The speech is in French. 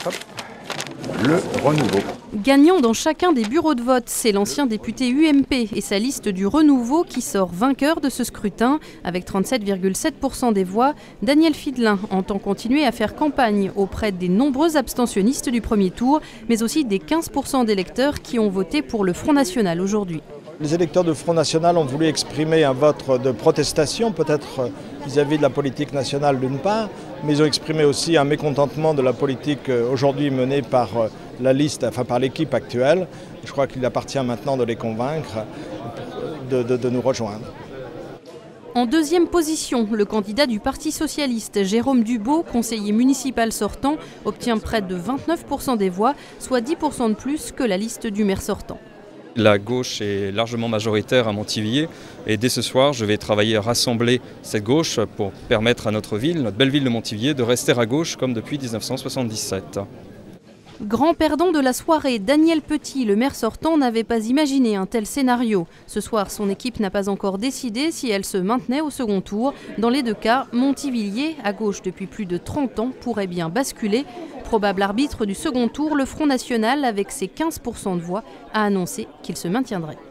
Hop. Le renouveau. Gagnant dans chacun des bureaux de vote, c'est l'ancien député UMP et sa liste du renouveau qui sort vainqueur de ce scrutin. Avec 37,7% des voix, Daniel Fidelin entend continuer à faire campagne auprès des nombreux abstentionnistes du premier tour, mais aussi des 15% d'électeurs qui ont voté pour le Front National aujourd'hui. Les électeurs du Front National ont voulu exprimer un vote de protestation, peut-être vis-à-vis de la politique nationale d'une part, mais ils ont exprimé aussi un mécontentement de la politique aujourd'hui menée par la liste, enfin par l'équipe actuelle. Je crois qu'il appartient maintenant de les convaincre de nous rejoindre. En deuxième position, le candidat du Parti socialiste, Jérôme Dubeau, conseiller municipal sortant, obtient près de 29% des voix, soit 10% de plus que la liste du maire sortant. La gauche est largement majoritaire à Montivilliers et dès ce soir, je vais travailler à rassembler cette gauche pour permettre à notre ville, notre belle ville de Montivilliers, de rester à gauche comme depuis 1977. Grand perdant de la soirée, Daniel Petit, le maire sortant, n'avait pas imaginé un tel scénario. Ce soir, son équipe n'a pas encore décidé si elle se maintenait au second tour. Dans les deux cas, Montivilliers, à gauche depuis plus de 30 ans, pourrait bien basculer. Probable arbitre du second tour, le Front National, avec ses 15% de voix, a annoncé qu'il se maintiendrait.